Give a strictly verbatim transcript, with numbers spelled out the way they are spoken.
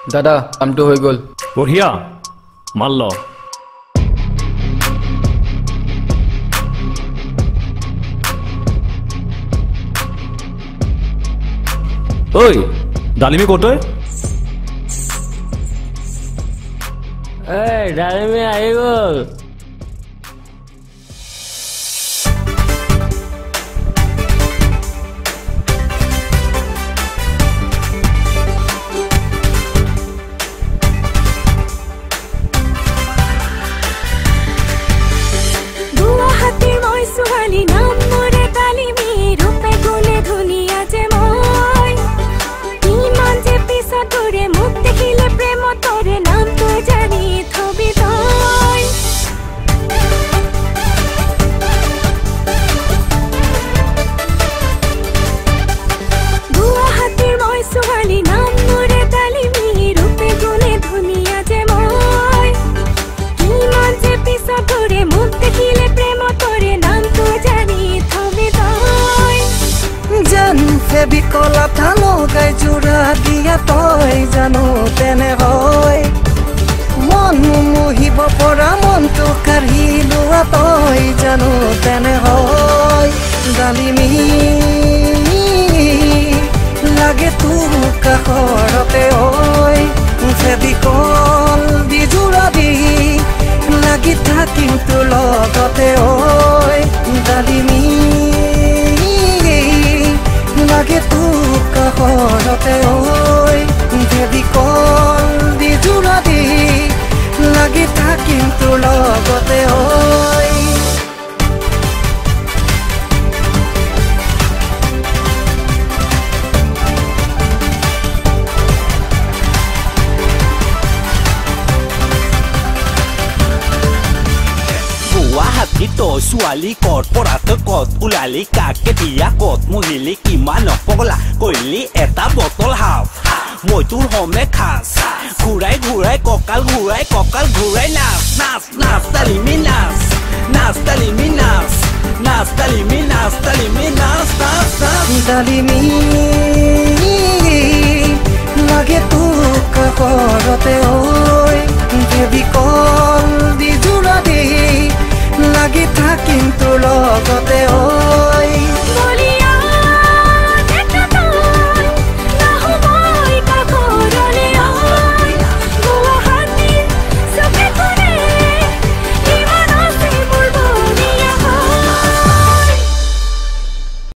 দাদা কামটো হৈ গ'ল বঢ়িয়া মাল ল ঐ ডালিমি ক'ত ঐ এই ডালিমি আহি গ'ল বিকলা থানো গাই জোৰা দিয়া তই জানো তেনে হয় মন মোহিব পৰা মনটো কাঢ়ি লোৱা তই জানো তেনে হয় ডালিমি লাগে তোৰ কাষৰতে ঐ ফেবিকল দি জোৰা দি লাগি থাকিম তোৰ লগতে ঐ ডালিমি লাগে তোৰ কাষৰতে ঐ ফেবিকল দি জোৰা দি লাগি থাকিম তোৰ লগতে ঐ গুৱাহাটী তই ছোৱালী ক'ত পৰা তই ক'ত ওলালি কাকে বিয়া ক'ত মহিলি কিমান পগলা কৰিলি এটা বটল হাফ মই তোৰ হমে খাচ ঘূৰাই ঘূৰাই কঁকাল ঘূৰাই কঁকাল ঘূৰাই নাচ নাচ নাচ ডালিমি নাচ নাচ ডালিমি নাচ নাচ ডালিমি নাচ ডালিমি নাচ নাচ নাচ ডালিমি লাগে তোৰ কাষৰতে ঐ ফেবিকল দি জোৰা দি লাগি থাকিম তোৰ লগতে ঐ